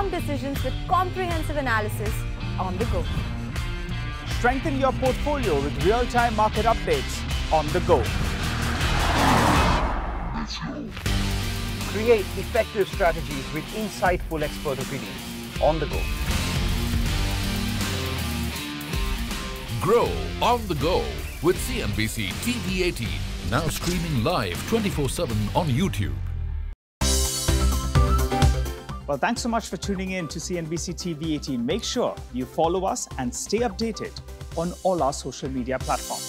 informed decisions with comprehensive analysis on the go. Strengthen your portfolio with real-time market updates on the go. Create effective strategies with insightful expert opinions on the go. Grow on the go with CNBC-TV18, now streaming live 24/7 on YouTube. Well, thanks so much for tuning in to CNBC TV18. Make sure you follow us and stay updated on all our social media platforms.